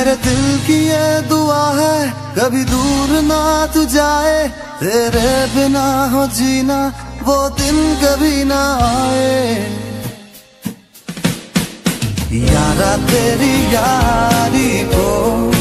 मेरे दिल की ये दुआ है कभी दूर ना तू जाए, तेरे बिना हो जीना वो दिन कभी ना आए। यारा तेरी यारी को